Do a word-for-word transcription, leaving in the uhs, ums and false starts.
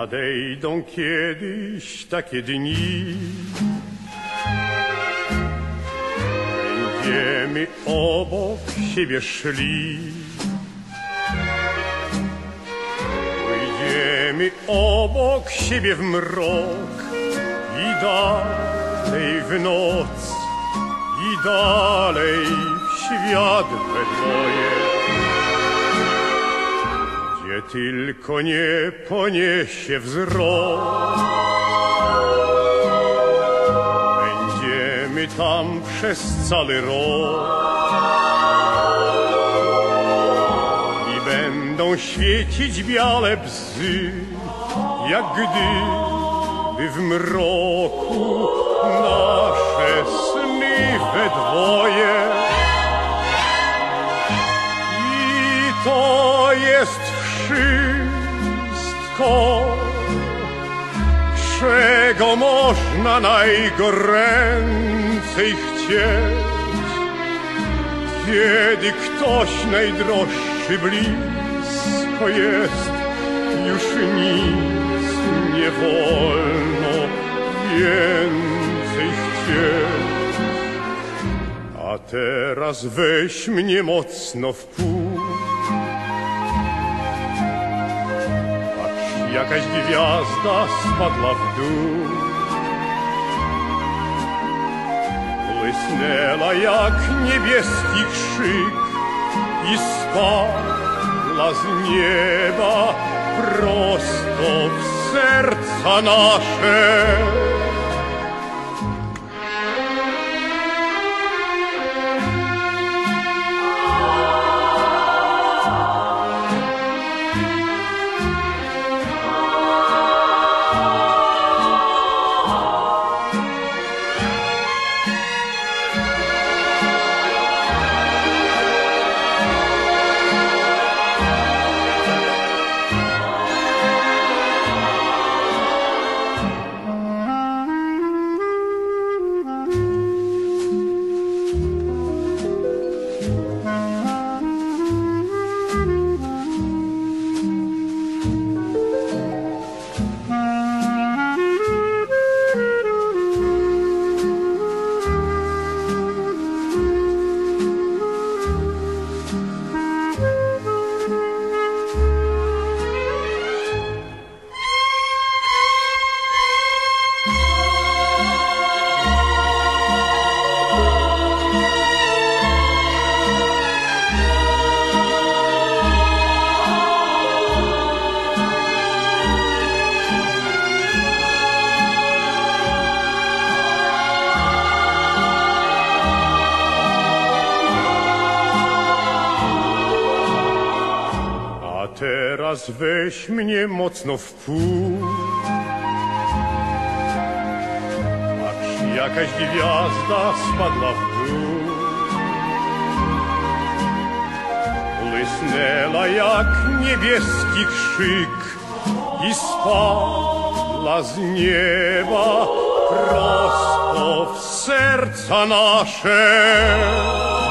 Nadejdą kiedyś takie dni, będziemy obok siebie szli, pójdziemy obok siebie w mrok i dalej w noc, i dalej w świat we dwoje. Gdzie tylko nie poniesie wzrok, będziemy tam przez cały rok i będą świecić białe bzy, jak gdyby w mroku nasze sny we dwoje. I to jest wszystko, czego można najgoręcej chcieć, kiedy ktoś najdroższy blisko jest, już nic nie wolno więcej chcieć. A teraz weź mnie mocno w pół, jakaś gwiazda spadła w dół, błysnęła jak niebieski krzyk i spadła z nieba prosto w serca nasze. Teraz weź mnie mocno w pół, patrz, jakaś gwiazda spadła w dół, błysnęła jak niebieski krzyk i spadła z nieba prosto w serca nasze.